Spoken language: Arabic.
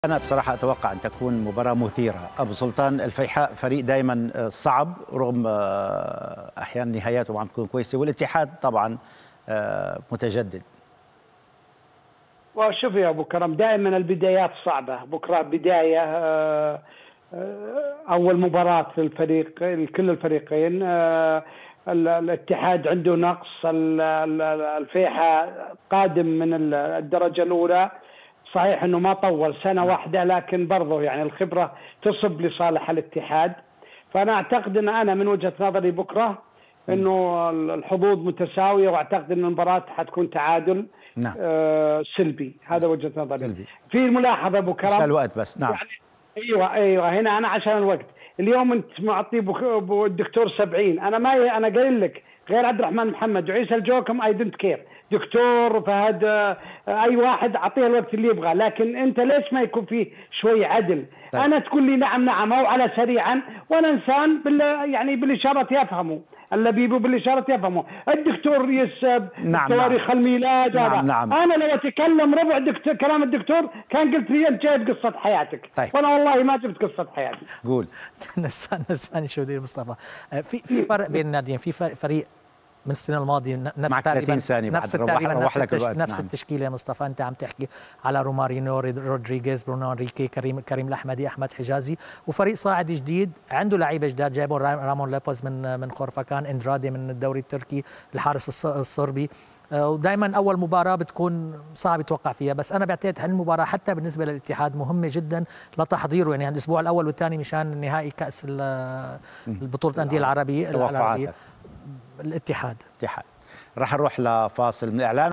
أنا بصراحة أتوقع أن تكون مباراة مثيرة. أبو سلطان، الفيحاء فريق دائما صعب رغم أحيانا نهاياته عم تكون كويسة، والاتحاد طبعا متجدد. وشوف يا أبو كرم، دائما البدايات صعبة. بكرة بداية أول مباراة للفريق، كل الفريقين. الاتحاد عنده نقص، الفيحاء قادم من الدرجة الأولى، صحيح انه ما طول سنه واحده، لكن برضه يعني الخبره تصب لصالح الاتحاد. فانا اعتقد ان انا من وجهه نظري بكره انه الحظوظ متساويه، واعتقد ان المباراه حتكون تعادل. نعم. سلبي، هذا وجهه نظري. سلبي. في ملاحظه ابو كرم عشان الوقت بس. نعم. يعني ايوه هنا انا عشان الوقت. اليوم انت معطي الدكتور 70، انا قايل لك غير عبد الرحمن محمد وعيسى الجوكم اي دونت كير. دكتور فهد، اي واحد اعطيه الوقت اللي يبغاه، لكن انت ليش ما يكون فيه شوي عدل؟ طيب. انا تقول لي نعم او على سريعا، وانا انسان يعني بالاشارات يفهموا، اللبيب بالاشارات يفهموا. الدكتور يسب تواريخ الميلاد. نعم. انا لو اتكلم ربع كلام الدكتور كان قلت لي انت جايب قصه حياتك. طيب. وانا والله ما جبت قصه حياتي. قول. نساني شو دي مصطفى. في فرق بين الناديين. في فريق من السنه الماضيه نفس معك 30 ثانيه نفس نفس التشكيله. يا مصطفى انت عم تحكي على رومارينو، رودريغيز، برونو انريكي، كريم الاحمدي، احمد حجازي، وفريق صاعد جديد عنده لعيبه جداد. جايبوا رامون لابوز من خورفاكان، اندرادي من الدوري التركي، الحارس الصربي. ودائما اول مباراه بتكون صعب يتوقع فيها، بس انا بعتقد هالمباراه حتى بالنسبه للاتحاد مهمه جدا لتحضيره، يعني الاسبوع الاول والثاني مشان نهائي كاس البطوله الانديه العربيه. الاتحاد الاتحاد رح نروح لفاصل من الاعلان.